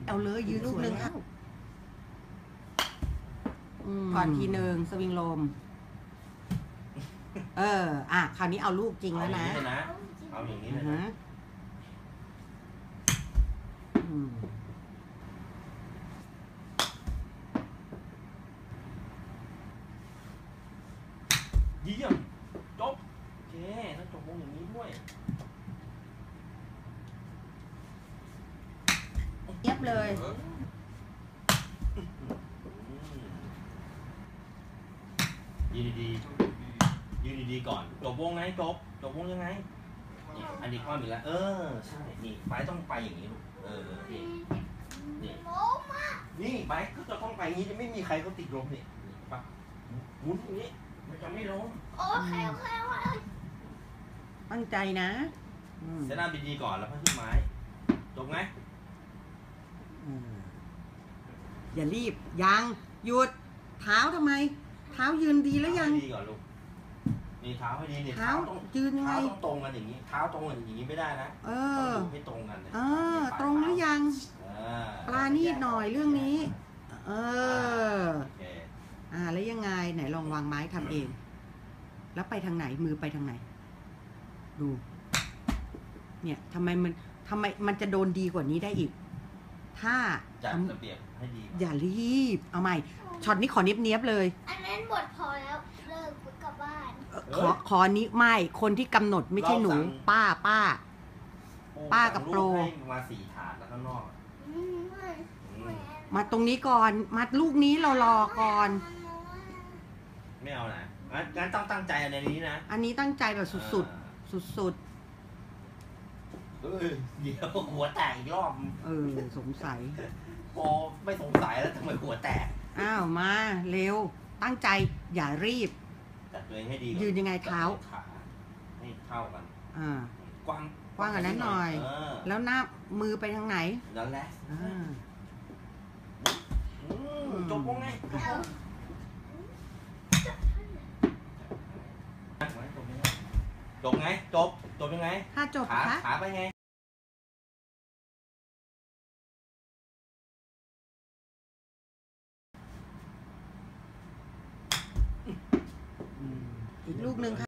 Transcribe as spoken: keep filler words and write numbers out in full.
เอาเลยยืนลูกหนึ่งครับก่อนทีหนึ่งสวิงลมเอออ่ะคราวนี้เอาลูกจริงแล้วนะเอาอย่างนี้เลยนะเยี่ยมจบโอเคต้องจบวงอย่างนี้ด้วยเย็บเลยยืนดีๆยืนดีๆก่อนจบวงไงจบจบวงยังไงนี่อันนี้ความอีกแล้วเออใช่นี่ไปต้องไปอย่างนี้ลูกเออนี่นี่นี่ไปก็จะต้องไปอย่างนี้จะไม่มีใครเขาติดลมนี่ปะหมุนอย่างนี้มันจะไม่ล้มโอเคโอเคโอเคตั้งใจนะเซตหน้าดีๆก่อนแล้วพักที่ไม้จบไงอย่ารีบยังหยุดเท้าทำไมเท้ายืนดีแล้วยังดีก่อนลูกนี่เท้าให้ดีนี่เท้ายืนยังไงเท้าต้องตรงกันอย่างนี้เท้าตรงกันอย่างนี้ไม่ได้นะเออต้องให้ตรงกันเออตรงหรือยังปลานี่หน่อยเรื่องนี้เอออ่าแล้วยังไงไหนลองวางไม้ทำเองแล้วไปทางไหนมือไปทางไหนดูเนี่ยทำไมมันทำไมมันจะโดนดีกว่านี้ได้อีกถ้าจัดระเบียบให้ดีอย่ารีบเอาใหม่ช็อตนี้ขอเนี้ยบๆเลยอันนั้นบทพอแล้วเลิกกลับบ้านขอขอนี้ไม่คนที่กำหนดไม่ใช่หนูป้าป้าป้ากับโปรมาสี่ถาดแล้วข้างนอกมาตรงนี้ก่อนมาลูกนี้เรารอก่อนไม่เอานะงั้นต้องตั้งใจในนี้นะอันนี้ตั้งใจแบบสุดๆสุดๆเดี๋ยวหัวแตกอีกรอบเออสงสัยโอ้ไม่สงสัยแล้วทำไมหัวแตกอ้าวมาเร็วตั้งใจอย่ารีบจัดตัวเองให้ดียืนยังไงเท้าขาให้เท่ากันอ่ากว้างกว้างกันนั้นหน่อยแล้วหน้ามือไปทางไหนนั่นแหละจบวงไงจบไงจบจบยังไงถ้าจบขาขาไปไงอีกลูกหนึ่งค่ะ